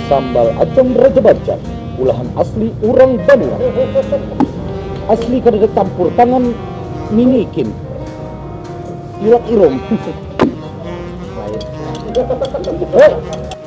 sambal acong Raja Banjar, ulahan asli urang Bandung. Asli kada campur tangan minikin. Irak irom.